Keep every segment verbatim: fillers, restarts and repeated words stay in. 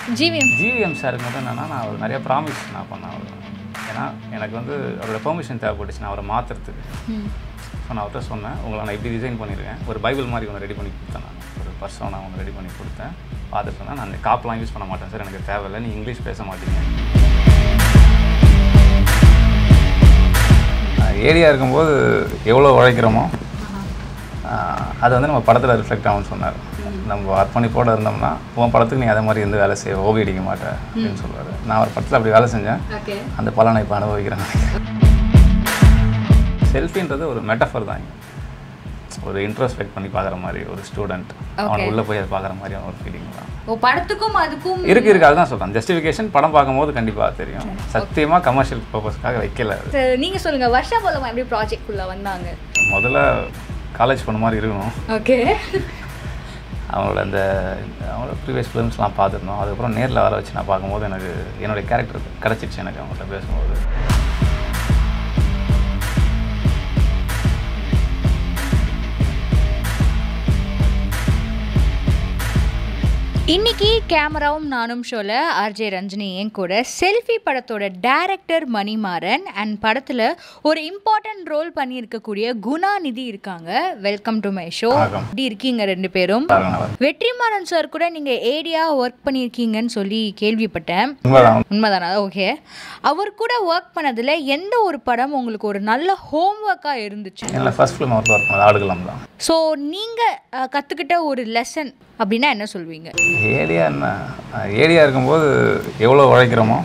GVM GVM சாருக்கு மட்டும் என்னென்னா நான் அவர் நிறைய ப்ராமிஸ் நான் பண்ணேன் அவர். ஏன்னா எனக்கு வந்து அவரோட பெர்மிஷன் தேவைப்பட்டுச்சு நான் அவரை மாற்றுறதுக்கு. ஸோ நான் அவர்கிட்ட சொன்னேன், உங்களை நான் இப்படி டிசைன் பண்ணியிருக்கேன், ஒரு பைபிள் மாதிரி ஒன்று ரெடி பண்ணி கொடுத்தேன். நான் ஒரு பர்சன் நான் ஒன்று ரெடி பண்ணி கொடுத்தேன். பார்த்துட்டு சொன்னேன், நான் காப்பெலாம் யூஸ் பண்ண மாட்டேன் சார், எனக்கு தேவையில்லை, நீ இங்கிலீஷ் பேச மாட்டீங்க. ஏரியா இருக்கும்போது எவ்வளோ உழைக்கிறோமோ அது வந்து நம்ம படத்தில் ரிஃப்ளெக்ட் ஆகும்னு சொன்னார். நம்ம அர்ப்பணிப்போடு இருந்தோம்னா உன் படத்துக்கு நீ அதே மாதிரி இருந்து வேலை செய்ய ஓவி அடிக்க மாட்டேன் அப்படின்னு சொல்லுவார். நான் ஒரு படத்தில் அப்படி வேலை செஞ்சேன், அந்த பலனை இப்போ அனுபவிக்கிறேன். செல்ஃபின்றது ஒரு மெட்டஃபர் தான். ஒரு இன்ட்ரோஸ்பெக்ட் பண்ணி பார்க்குற மாதிரி ஒரு ஸ்டூடெண்ட் அவன் உள்ளே போய் அதை பார்க்குற மாதிரி ஒரு ஃபீலிங் தான். ஓ படத்துக்கும் அதுக்கும் இருக்கு இருக்கு அதுதான் சொல்கிறேன். ஜஸ்டிஃபிகேஷன் படம் பார்க்கும்போது கண்டிப்பாக தெரியும். சத்தியமாக கமர்ஷியல் பர்பஸ்க்காக வைக்கல. நீங்கள் சொல்லுங்கள், வர்ஷா போலமா எப்படி ப்ராஜெக்ட்குள்ளே வந்தாங்க? முதல்ல காலேஜ் பண்ண மாதிரி இருக்கணும். ஓகே. அவங்களோட அந்த அவங்களோட ப்ரீவியஸ் ஃபிலிம்ஸ்லாம் பார்த்துருந்தோம். அதுக்கப்புறம் நேரில் வர வச்சு நான் பார்க்கும்போது எனக்கு என்னுடைய கேரக்டர் கிடச்சிடுச்சு. எனக்கு அவங்கள்ட்ட பேசும்போது இன்னைக்கு கேமராவும் நானும் ஷோவில் ஆர்ஜே ரஞ்சினி என் கூட செல்ஃபி படத்தோட டைரக்டர் மணிமாறன் அண்ட் படத்தில் ஒரு இம்பார்ட்டன்ட் ரோல் பண்ணியிருக்கக்கூடிய குணாநிதி இருக்காங்க. Welcome to my show. எப்படி இருக்கீங்க ரெண்டு பேரும்? வெற்றிமாறன் சார் கூட நீங்கள் ஏடியா ஒர்க் பண்ணியிருக்கீங்கன்னு சொல்லி கேள்விப்பட்டேன். உண்மைதானா? ஓகே. அவர் கூட ஒர்க் பண்ணதில் எந்த ஒரு படம் உங்களுக்கு ஒரு நல்ல ஹோம் ஒர்க்காக இருந்துச்சு? ஃபர்ஸ்ட் ஃபிலிம் ஒர்க் பண்ணது ஆடுகளம் தான். ஸோ நீங்கள் கற்றுக்கிட்ட ஒரு லெசன் அப்படின்னா என்ன சொல்வீங்க? ஏரியா என்ன ஏரியா இருக்கும்போது எவ்வளோ உழைக்கிறோமோ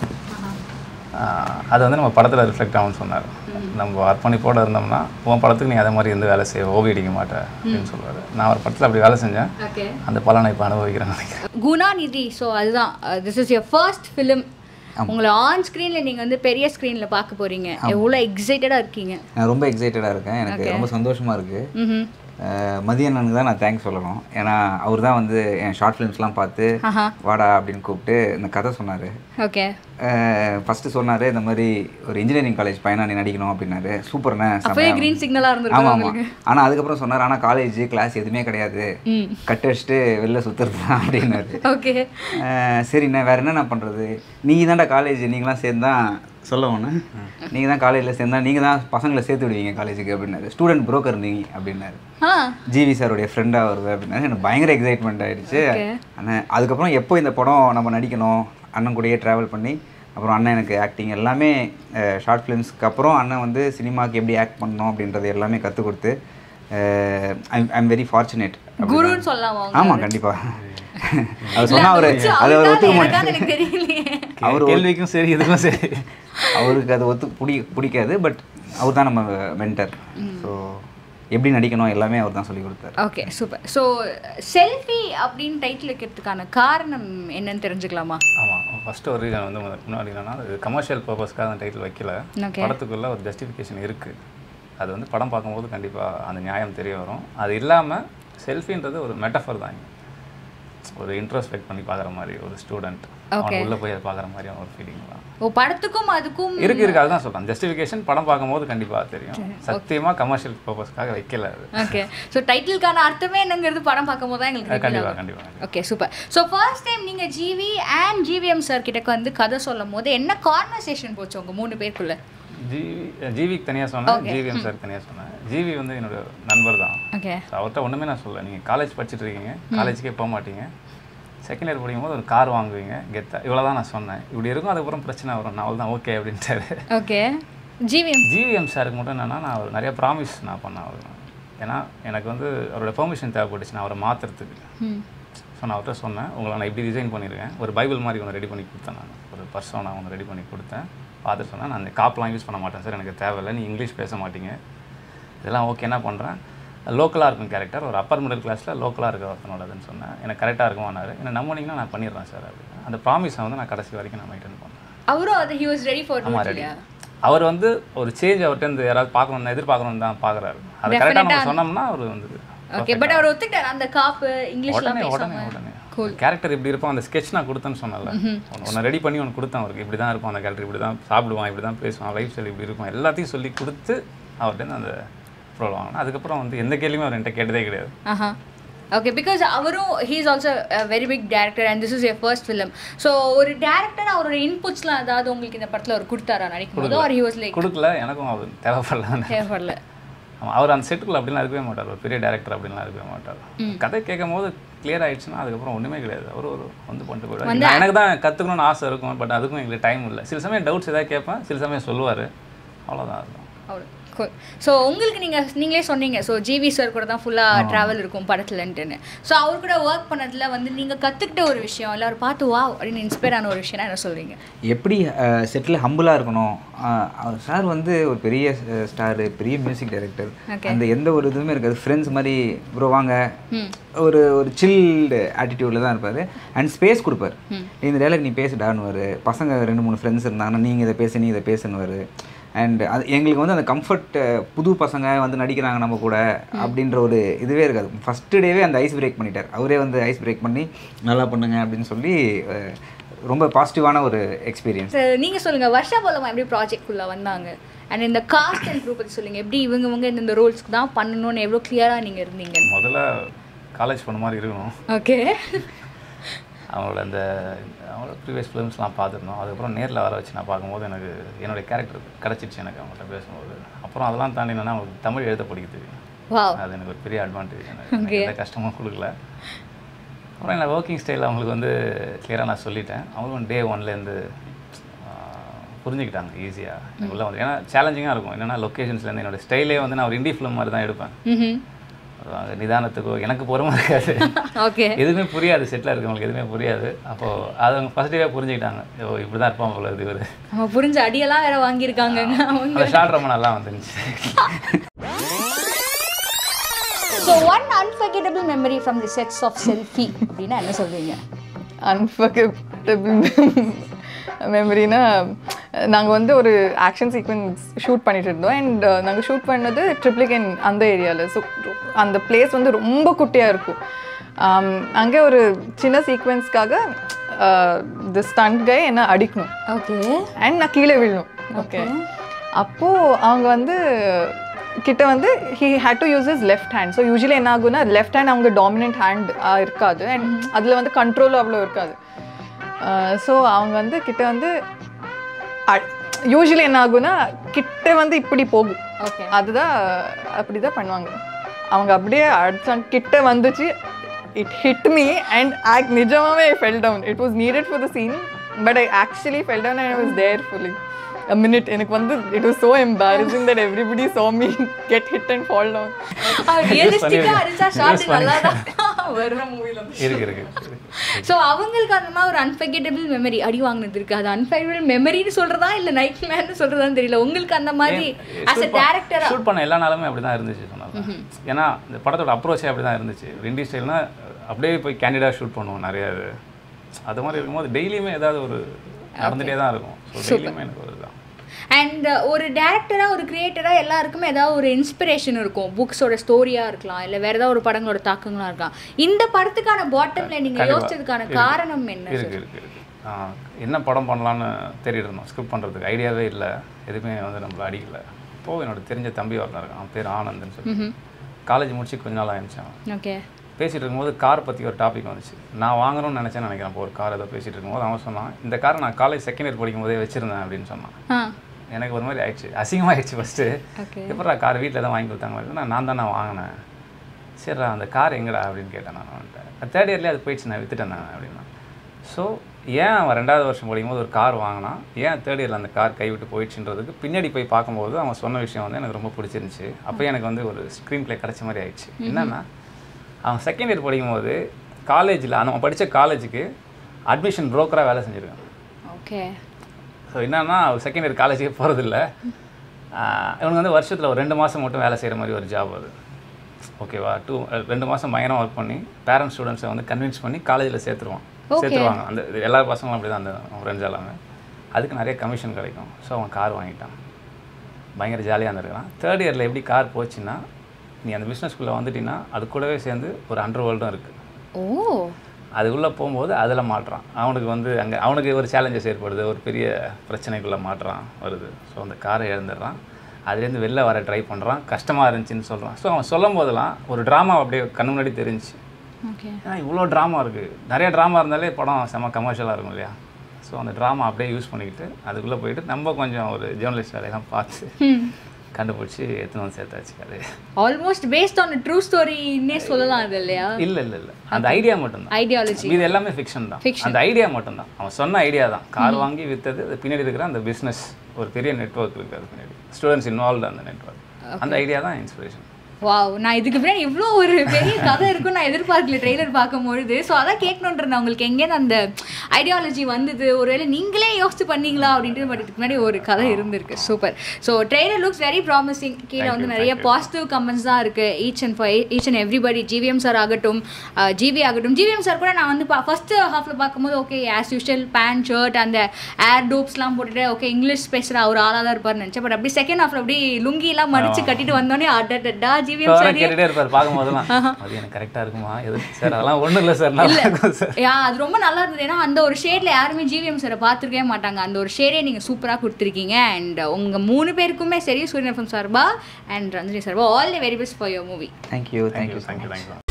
அது வந்து நம்ம படத்தில் ரிஃப்ளெக்ட் ஆகும்னு சொன்னார். நம்ம அர்ப்பணிப்போடு இருந்தோம்னா உன் படத்துக்கு நீ அதே மாதிரி இருந்து வேலை செய்ய ஓவி அடிக்க மாட்டேன் அப்படின்னு சொல்லுவார். நான் ஒரு படத்தில் அப்படி வேலை செஞ்சேன், அந்த பலனை இப்போ அனுபவிக்கிறேன் நினைக்கிறேன். குணாநிதி. ஸோ அதுதான், this is your first film. உங்களை ஆன் ஸ்க்ரீனில் நீங்கள் வந்து பெரிய ஸ்க்ரீனில் பார்க்க போகிறீங்க. எவ்வளோ எக்ஸைட்டடாக இருக்கீங்க? நான் ரொம்ப எக்ஸைட்டடாக இருக்கேன். எனக்கு ரொம்ப சந்தோஷமாக இருக்குது. மதியண்ணனுக்கு தான் நான் தேங்க்ஸ் சொல்லணும். ஏன்னா அவர் தான் வந்து என் ஷார்ட் ஃபிலிம்ஸ்லாம் பார்த்து வாடா அப்படின்னு கூப்பிட்டு இந்த கதை சொன்னார். ஓகே. ஃபஸ்ட்டு சொன்னார், இந்த மாதிரி ஒரு இன்ஜினியரிங் காலேஜ் பையனா நீ நடிக்கணும் அப்படின்னாரு. சூப்பர்ண்ணே, க்ரீன் சிக்னலாக இருந்தது. ஆமாம் ஆமாம். ஆனால் அதுக்கப்புறம் சொன்னார், ஆனால் காலேஜ் கிளாஸ் எதுவுமே கிடையாது, கட் அடிச்சுட்டு வெளில சுற்றுறதுதான் அப்படின்னாரு. ஓகே. சரிண்ணே, வேறு என்ன நான் பண்ணுறது, நீங்கள் தான்டா காலேஜ், நீங்களாம் சேர்ந்து தான் சொல்ல ஒன்று, நீங்கள் தான் காலேஜில் சேர்ந்தா நீங்கள் தான் பசங்களை சேர்த்து விடுவீங்க காலேஜுக்கு அப்படின்னாரு. ஸ்டூடெண்ட் புரோக்கர் நீங்க அப்படின்னாரு. ஜிவி சாருடைய ஃப்ரெண்டாக வருது அப்படின்னாரு. எனக்கு பயங்கர எக்ஸைட்மெண்ட் ஆகிடுச்சு. அண்ணன் அதுக்கப்புறம் எப்போ இந்த படம் நம்ம நடிக்கணும், அண்ணன் கூடயே ட்ராவல் பண்ணி அப்புறம் அண்ணன் எனக்கு ஆக்டிங் எல்லாமே ஷார்ட் ஃபிலிம்ஸ்க்கு அப்புறம் அண்ணன் வந்து சினிமாவுக்கு எப்படி ஆக்ட் பண்ணணும் அப்படின்றது எல்லாமே கற்றுக் கொடுத்து ஐ ஐம் வெரி ஃபார்ச்சுனேட். குருன்னு சொல்லலாமா? ஆமாம், கண்டிப்பாக. அவர் சொன்னால் அவர் அதை அவர் ஒத்துக்க மாட்டார். அவர் கேள்விக்கும் சரி இதுக்கும் சரி அவருக்கு அது ஒத்து பிடி பிடிக்காது. பட் அவர் தான் நம்ம மென்டர். ஸோ எப்படி நடிக்கணும் எல்லாமே அவர் தான் சொல்லி கொடுத்தார். Okay, super. ஸோ செல்ஃபி அப்படின்னு டைட்டில் வைக்கிறதுக்கான காரணம் என்னன்னு தெரிஞ்சுக்கலாமா? ஆமாம், ஃபஸ்ட்டு ஒரு ரீசன் வந்து முன்னாடி என்னன்னா அது கமர்ஷியல் பர்பஸ்க்காக அந்த டைட்டில் வைக்கல. படத்துக்குள்ளே ஒரு ஜஸ்டிஃபிகேஷன் இருக்குது. அது வந்து படம் பார்க்கும்போது கண்டிப்பாக அந்த நியாயம் தெரிய வரும். அது இல்லாமல் செல்ஃபின்றது ஒரு மெட்டஃபர் தான். ஒரு இன்ட்ரோஸ்பெக்ட் பண்ணி பார்க்குற மாதிரி ஒரு ஸ்டூடெண்ட் அவன் உள்ளே போய் அதை பார்க்குற மாதிரி ஒரு ஃபீலிங் தான். ஓ படத்துக்கும் அதுக்கும் இருக்கு இருக்கு அதுதான் சொல்கிறேன். ஜஸ்டிஃபிகேஷன் படம் பார்க்கும்போது கண்டிப்பாக தெரியும். சத்தியமாக கமர்ஷியல் பர்பஸ்க்காக வைக்கல அது. ஓகே. ஸோ டைட்டிலுக்கான அர்த்தமே என்னங்கிறது படம் பார்க்கும்போது தான் எங்களுக்கு கண்டிப்பாக கண்டிப்பாக. Okay, super. So first time நீங்கள் ஜிவி அண்ட் ஜிவிஎம் சார் கிட்ட வந்து கதை சொல்லும் போது என்ன கான்வர்சேஷன் போச்சு உங்கள் மூணு பேருக்குள்ள? ஜிவி ஜிவிக்கு தனியாக சொன்னேன், ஜிவிஎம் சார் தனியாக சொன்னேன். ஜிவி வந்து என்னோட நண்பர் தான். ஓகே. அவர்கிட்ட ஒன்றுமே நான் சொல்ல, நீங்கள் காலேஜ் படிச்சுட்டு இருக்கீங்க, காலேஜுக்கே போக மாட்டீங்க, செகண்ட் இயர் படிக்கும் போது ஒரு கார் வாங்குவீங்க கெத்தா, இவ்வளோ தான் நான் சொன்னேன். இப்படி இருக்கும், அதுக்கப்புறம் பிரச்சனை வரும், நான் அவ்வளோ தான் ஓகே அப்படின்ட்டாரு. ஓகே. ஜிவிஎம் ஜிவிஎம் சாருக்கு மட்டும் என்னென்னா நான் அவர் நிறைய ப்ராமிஸ் நான் பண்ணேன் அவர். ஏன்னா எனக்கு வந்து அவரோட பெர்மிஷன் தேவைப்பட்டுச்சு நான் அவரை மாற்றுறதுக்கு. ஸோ நான் அவர்கிட்ட சொன்னேன், உங்களை நான் இப்படி டிசைன் பண்ணியிருக்கேன், ஒரு பைபிள் மாதிரி ஒன்று ரெடி பண்ணி கொடுத்தேன். நான் ஒரு பர்சன் நான் ஒன்று ரெடி பண்ணி கொடுத்தேன். பார்த்துட்டு சொன்னேன், நான் அந்த காப்பெலாம் யூஸ் பண்ண மாட்டேன் சார், எனக்கு தேவையில்லை, நீ இங்கிலீஷ் பேச மாட்டீங்க, இதெல்லாம் ஓகே. என்ன பண்ணுறேன், லோக்கலாக இருக்கும் கேரக்டர், ஒரு அப்பர் மிடில் கிளாஸில் லோக்கலாக இருக்க ஒருத்தனோடதுன்னு சொன்னேன். எனக்கு கரெக்டாக இருக்குமானாரு. என்ன நம்பினீங்கன்னா நான் பண்ணிடுறேன் சார் அப்படின்னு. அந்த ப்ராமிஸை வந்து நான் கடைசி வரைக்கும் நான் மெயின்டைன் பண்ணேன். அவரும் அது ஹி வாஸ் ரெடி ஃபார் ஆமாம், ரெடி. அவர் வந்து ஒரு சேஞ்ச் அவர்கிட்ட இருந்து யாராவது பார்க்கணும்னு எதிர்பார்க்கணும்னு தான் பார்க்குறாரு. அது கரெக்டாக நம்ம சொன்னோம்னா அவர் வந்து ஓகே. பட் அவர் ஒத்துக்கிட்டார் அந்த காப்பு இங்கிலீஷ்ல உடனே உடனே உடனே கேரக்டர் இப்படி இருப்போம், அந்த ஸ்கெட்ச் நான் கொடுத்தேன்னு சொன்னல, ஒன்று ரெடி பண்ணி ஒன்று கொடுத்தேன் அவருக்கு. இப்படி தான் இருக்கும் அந்த கேரக்டர், இப்படி தான் சாப்பிடுவான், இப்படி தான் பேசுவான், லைஃப் ஸ்டைல் இப்படி இருக்கும், எல்லாத்தையும் சொல்லி கொடுத்து அவர்கிட்ட அந்த ப்ரோல் வாங்கினேன். அதுக்கப்புறம் வந்து எந்த கேள்வியுமே அவர் என்கிட்ட கேட்டதே கிடையாது. ஓகே, பிகாஸ் அவரும் he is also very big director and this is your first film. So ஒரு டேரக்டர் அவரோட இன்புட்ஸ்லாம் ஏதாவது உங்களுக்கு இந்த படத்தில் அவர் கொடுத்தாரா நடிக்கும் போது? ஆர் ஹி வாஸ் லைக் கொடுக்கல, எனக்கும் அவர் தேவைப்படல தேவைப்படல அவர் அந்த செட்டுக்குள்ள அப்படிலாம் இருக்கவே மாட்டார். ஒரு பெரிய டேரக்டர் அப்படின்லாம் இருக்கவே மாட்டார். கதை கேட்கும் போது கிளியர் ஆயிடுச்சுன்னா அதுக்கப்புறம் ஒன்றுமே கிடையாது. அவர் ஒரு வந்து பண்ணிட்டு போயிடுவார். எனக்கு தான் கற்றுக்கணும்னு ஆசை இருக்கும், பட் அதுக்கும் எங்களுக்கு டைம் இல்லை. சில சமயம் டவுட்ஸ் எதாவது கேட்பேன், சில சமயம் சொல்லுவார், அவ்வளோதான் இருக்கும். அவ்வளோ. ஸோ உங்களுக்கு நீங்கள் நீங்களே சொன்னீங்க, ஸோ ஜிவி சார் கூட தான் ஃபுல்லாக ட்ராவல் இருக்கும் படத்துலன்ட்டுன்னு. ஸோ அவர் கூட ஒர்க் பண்ணதில் வந்து நீங்கள் கற்றுக்கிட்ட ஒரு விஷயம் இல்லை அவர் பார்த்து வா அப்படின்னு இன்ஸ்பயர் ஆன ஒரு விஷயம்னா என்ன சொல்கிறீங்க? எப்படி செட்டில் ஹம்பிளாக இருக்கணும். சார் வந்து ஒரு பெரிய ஸ்டாரு, பெரிய மியூசிக் டைரக்டர், அந்த எந்த ஒரு இதுவுமே இருக்காது. ஃப்ரெண்ட்ஸ் மாதிரி ப்ரோ வாங்க, ஒரு ஒரு சில்டு ஆட்டிடியூடில் தான் இருப்பார். அண்ட் ஸ்பேஸ் கொடுப்பார். இந்த டைலாக் நீ பேசுடான்னுவார். பசங்க ரெண்டு மூணு ஃப்ரெண்ட்ஸ் இருந்தாங்கன்னா நீங்கள் இதை பேசு, நீ இதை பேசுன்னுவார். அண்ட் அது எங்களுக்கு வந்து அந்த கம்ஃபர்ட், புது பசங்க வந்து நடிக்கிறாங்க நம்ம கூட அப்படின்ற ஒரு இதுவே இருக்காது. ஃபஸ்ட்டு டேவே அந்த ஐஸ் பிரேக் பண்ணிட்டார். அவரே வந்து ஐஸ் பிரேக் பண்ணி நல்லா பண்ணுங்க அப்படின்னு சொல்லி ரொம்ப பாசிட்டிவான ஒரு எக்ஸ்பீரியன்ஸ். நீங்கள் சொல்லுங்கள், வர்ஷா போலமா எப்படி ப்ராஜெக்ட்குள்ளே வந்தாங்க? அண்ட் இந்த காஸ்ட் அண்ட் க்ரூ பற்றி சொல்லுங்கள். எப்படி இவங்க இவங்க இந்த ரோல்ஸ்க்கு தான் பண்ணணும்னு எவ்வளோ கிளியராக நீங்கள் இருந்தீங்க? முதல்ல காலேஜ் பண்ண மாதிரி இருக்கணும். ஓகே. அவங்களோட அந்த அவங்களோட ப்ரீவியஸ் ஃபிலிம்ஸ்லாம் பார்த்துருந்தோம். அதுக்கப்புறம் நேரில் வர வச்சு நான் பார்க்கும்போது எனக்கு என்னுடைய கேரக்டர் கிடச்சிச்சு எனக்கு அவங்கள்ட்ட பேசும்போது. அப்புறம் அதெல்லாம் தாண்டி என்னென்னா அவங்களுக்கு தமிழ் எழுத படிக்க தெரியும். அது எனக்கு ஒரு பெரிய அட்வான்டேஜ். எனக்கு எந்த கஷ்டமும் கொடுக்கல. அப்புறம் என்ன ஒர்க்கிங் ஸ்டைலில் அவங்களுக்கு வந்து கிளியராக நான் சொல்லிட்டேன். அவங்களும் டே ஒன்லேருந்து புரிஞ்சுக்கிட்டாங்க ஈஸியாக. எனக்கு உள்ள வந்து ஏன்னா சேலஞ்சிங்காக இருக்கும். என்னென்னா லொக்கேஷன்ஸ்லேருந்து என்னோடய ஸ்டைலே வந்து நான் ஒரு இண்டி ஃபிலிம் மாதிரி தான் எடுப்பேன். நிதானத்துக்கோ எனக்கு பொறுமை இருக்காது. ஓகே, எதுவுமே புரியாது, செட்டில் இருக்கவங்களுக்கு எதுவுமே புரியாது. அப்போது அது அவங்க பாசிட்டிவாக புரிஞ்சுக்கிட்டாங்க. ஓ இப்படி தான் இருப்பான் போல இது. இவர் அவங்க புரிஞ்ச அடியெல்லாம் வேற வாங்கியிருக்காங்க. அந்த ஷார்ட் ரொம்ப நல்லா வந்துருந்துச்சு. So one unforgettable memory from the sets of selfie அப்படின்னா என்ன சொல்வீங்க? அன்ஃபர்கெட்டபிள் மெமரினா, நாங்கள் வந்து ஒரு ஆக்ஷன் சீக்வன்ஸ் ஷூட் பண்ணிட்டு இருந்தோம். அண்ட் நாங்கள் ஷூட் பண்ணது ட்ரிப்ளிகேன் அந்த ஏரியாவில். ஸோ அந்த பிளேஸ் வந்து ரொம்ப குட்டியாக இருக்கும். அங்கே ஒரு சின்ன சீக்வன்ஸ்க்காக தி ஸ்டண்ட் கை என்ன அடிக்கணும். ஓகே. அண்ட் நான் கீழே விழணும். ஓகே. அப்போது அவங்க வந்து கிட்ட வந்து he had to use his left hand. So usually என்ன ஆகுனா லெஃப்ட் ஹேண்ட் அவங்க டாமினன்ட் ஹேண்ட் இருக்காது. அண்ட் அதில் வந்து கண்ட்ரோலும் அவ்வளோ இருக்காது. ஸோ அவங்க வந்து கிட்ட வந்து யூஸ்வலி என்ன ஆகுனா கிட்ட வந்து இப்படி போகும். ஓகே, அதுதான் அப்படி தான் பண்ணுவாங்க அவங்க. அப்படியே அடிச்சாங்க, கிட்ட வந்துச்சு, இட் ஹிட் மீ அண்ட் ஆக் நிஜமாவே I fell down. It was needed for the scene, but I actually fell down and I was there fully a minute. எனக்கு வந்து it was so embarrassing that everybody saw me get hit and fall down. ரியலிஸ்டிக்கா அரிச்சா shot நல்லா தான் வர மூவில இருக்கு இருக்கு. சோ அவங்களுக்கு அந்த மாதிரி ஒரு அன்ஃபர்கெட்டபிள் மெமரி அடி வாங்குனது இருக்கு. அது அன்ஃபர்கெட்டபிள் மெமரின்னு சொல்றதா இல்ல நைட்மேர்னு சொல்றதான்னு தெரியல. உங்களுக்கு அந்த மாதிரி as a director ஷூட் பண்ண எல்லா நாளுமே அப்படி தான் இருந்துச்சு சொன்னாங்க. ஏன்னா இந்த படத்தோட அப்ரோச்சே அப்படி தான் இருந்துச்சு. இண்டி ஸ்டைல்னா அப்படியே போய் கேண்டிடா ஷூட் பண்ணுவோம் நிறைய. அது மாதிரி இருக்கும்போது டெய்லியுமே ஏதாவது ஒரு நடந்துகிட்டே தான் இருக்கும். ஸோ டெய்லியுமே எனக்கு ஒரு தான். அண்ட் ஒரு டேரக்டராக ஒரு கிரியேட்டராக எல்லாருக்குமே ஏதாவது ஒரு இன்ஸ்பிரேஷன் இருக்கும். புக்ஸோட ஸ்டோரியாக இருக்கலாம், இல்லை வேறு ஏதாவது ஒரு படங்களோட தாக்கங்களாக இருக்கலாம். இந்த படத்துக்கான பாட்டமில் நீங்கள் யோசிச்சதுக்கான காரணம் என்ன? இருக்குது இருக்குது இருக்குது என்ன படம் பண்ணலான்னு தேடிட்டு இருந்தோம். ஸ்கிரிப்ட் பண்ணுறதுக்கு ஐடியாவே இல்லை, எதுவுமே வந்து நம்மளை அடிக்கலை. இப்போது என்னோட தெரிஞ்ச தம்பி ஒருத்தன் இருக்கான், அவன் பேர் ஆனந்த்னு சொல்லி. காலேஜ் முடிச்சு கொஞ்ச நாள் ஆயிடுச்சான். ஓகே. பேசிகிட்டு இருக்கும்போது கார் பற்றி ஒரு டாபிக் வந்துச்சு. நான் வாங்கணும்னு நினச்சேன்னு நினைக்கிறேன். இப்போ ஒரு கார் ஏதோ பேசிகிட்டு இருக்கும்போது அவன் சொன்னான், இந்த காரை நான் காலேஜ் செகண்ட் இயர் படிக்கும் போதே வச்சுருந்தேன் அப்படின்னு சொன்னான். எனக்கு ஒரு மாதிரி ஆயிடுச்சு, அசிங்கமாக ஆயிடுச்சு ஃபஸ்ட்டு. எப்படா கார் வீட்டில் தான் வாங்கி கொடுத்தாங்க. நான் நான் தான் நான் வாங்கினேன். சரிடா அந்த கார் எங்கடா அப்படின்னு கேட்டேன் நான் அவன்கிட்ட. தேர்ட் இயர்லேயே அது போயிடுச்சு, நான் விற்றுட்டேன் நான் அப்படின்னா. ஸோ ஏன் அவன் ரெண்டாவது வருஷம் படிக்கும்போது ஒரு கார் வாங்கினான், ஏன் தேர்ட் இயரில் அந்த கார் கைவிட்டு போயிடுச்சுன்றதுக்கு பின்னாடி போய் பார்க்கும்போது அவன் சொன்ன விஷயம் வந்து எனக்கு ரொம்ப பிடிச்சிருந்துச்சி. அப்போ எனக்கு வந்து ஒரு ஸ்க்ரீன் ப்ளே கிடச்ச மாதிரி ஆயிடுச்சு. என்னென்னா அவன் செகண்ட் இயர் படிக்கும்போது காலேஜில் அவன் படித்த காலேஜுக்கு அட்மிஷன் ப்ரோக்கராக வேலை செஞ்சுருக்கான். ஓகே. ஸோ என்னன்னா அவர் செகண்ட் இயர் காலேஜுக்கே போகிறதில்ல. இவனுக்கு வந்து வருஷத்தில் ஒரு ரெண்டு மாதம் மட்டும் வேலை செய்கிற மாதிரி ஒரு ஜாப் அது. ஓகேவா? டூ ரெண்டு மாதம் பயங்கரம் ஒர்க் பண்ணி பேரண்ட்ஸ் ஸ்டூடெண்ட்ஸை வந்து கன்வின்ஸ் பண்ணி காலேஜில் சேர்த்துருவான் சேர்த்துருவாங்க அந்த எல்லா பசங்களும் அப்படி தான். அந்த ஃப்ரெண்ட்ஸ் எல்லாமே அதுக்கு நிறைய கமிஷன் கிடைக்கும். ஸோ அவன் கார் வாங்கிட்டான், பயங்கர ஜாலியாக இருந்திருக்கிறான். தேர்ட் இயரில் எப்படி கார் போச்சுன்னா, நீ அந்த பிஸ்னஸ்குள்ளே வந்துட்டீங்கன்னா அது கூடவே சேர்ந்து ஒரு அண்டர் வேர்ல்டும் இருக்குது. ஓ. அதுக்குள்ளே போகும்போது அதில் மாட்டுறான். அவனுக்கு வந்து அங்கே அவனுக்கு ஒரு சேலஞ்சஸ் ஏற்படுது, ஒரு பெரிய பிரச்சனைக்குள்ளே மாட்டுறான் வருது. ஸோ அந்த காரை இழந்துடுறான். அதுலேருந்து வெளில வர ட்ரை பண்ணுறான், கஷ்டமாக இருந்துச்சின்னு சொல்கிறான். ஸோ அவன் சொல்லும் போதெல்லாம் ஒரு ட்ராமா அப்படியே கண்ணு முன்னாடி தெரிஞ்சு ஓகே. ஏன்னா இவ்வளோ ட்ராமா இருக்குது, நிறைய ட்ராமா இருந்தாலே படம் செம்ம கமர்ஷியலாக இருக்கும் இல்லையா. ஸோ அந்த ட்ராமா அப்படியே யூஸ் பண்ணிக்கிட்டு அதுக்குள்ளே போயிட்டு நம்ம கொஞ்சம் ஒரு ஜேர்னலிஸ்ட் வேலையெல்லாம் பார்த்து கண்டுபிடிச்சி எத்தனை வந்து சேர்த்தாச்சு கதை. ஆல்மோஸ்ட் பேஸ்ட் ஆன் ட்ரூ ஸ்டோரின்னே சொல்லலாம் அது இல்லையா? இல்லை இல்லை இல்லை அந்த ஐடியா மட்டும்தான், ஐடியாலஜி இது எல்லாமே ஃபிக்ஷன் தான். அந்த ஐடியா மட்டும்தான், அவன் சொன்ன ஐடியா தான். கார் வாங்கி விற்றது, அது பின்னாடி இருக்கிற அந்த பிஸ்னஸ் ஒரு பெரிய நெட்வொர்க் இருக்குது, அது பின்னாடி ஸ்டூடெண்ட்ஸ் இன்வால்வ் அந்த நெட்வொர்க், அந்த ஐடியா தான் இன்ஸ்பிரேஷன். வாவ், நான் இதுக்கு பின்னாடி இவ்வளோ ஒரு பெரிய கதை இருக்குன்னு நான் எதிர்பார்க்கல ட்ரெய்லர் பார்க்கும்பொழுது. ஸோ அதான் கேட்கணுன்றேன் உங்களுக்கு எங்கேருந்து அந்த ஐடியாலஜி வந்தது, ஒருவேளை நீங்களே யோசிச்சு பண்ணீங்களா அப்படின்ட்டு. பட் இதுக்கு முன்னாடி ஒரு கதை இருந்திருக்கு. Super. So trailer looks very promising. கீழே வந்து நிறைய பாசிட்டிவ் கமெண்ட்ஸ் தான் இருக்குது. Each and for each and everybody, GVM sir ஆகட்டும், ஜிவி ஆகட்டும். ஜிவிஎம் சார் கூட நான் வந்து ஃபர்ஸ்ட் ஹாஃபில் பார்க்கும்போது okay as usual pant shirt அந்த ஏர் டூப்ஸ்லாம் போட்டுட்டு ஓகே இங்கிலீஷ் பேசுகிற ஒரு ஆளாக தான் இருப்பார்னு நினச்சேன். பட் அப்படி செகண்ட் ஹாஃபில் அப்படி லுங்கிலாம் மடிச்சு கட்டிட்டு வந்தோடனே அடடா கேட்டுட்டே இருப்பார் பார்க்கும்போதெல்லாம், அது எனக்கு கரெக்டாக இருக்குமா எது சார், அதெல்லாம் ஒன்றும் இல்லை சார், நல்லா இருக்கும் சார். யா அது ரொம்ப நல்லா இருந்தது. ஏன்னா அந்த ஒரு ஷேடில் யாருமே ஜிவிஎம் சாரை பார்த்துருக்கவே மாட்டாங்க. அந்த ஒரு ஷேடே நீங்கள் சூப்பராக கொடுத்துருக்கீங்க. அண்ட் உங்கள் மூணு பேருக்குமே சரி, சூரியன் எஃப்எம் சார்பா அண்ட் ரஞ்சினி சார்பா, all the very best for your movie. Thank you thank you thank you thank you.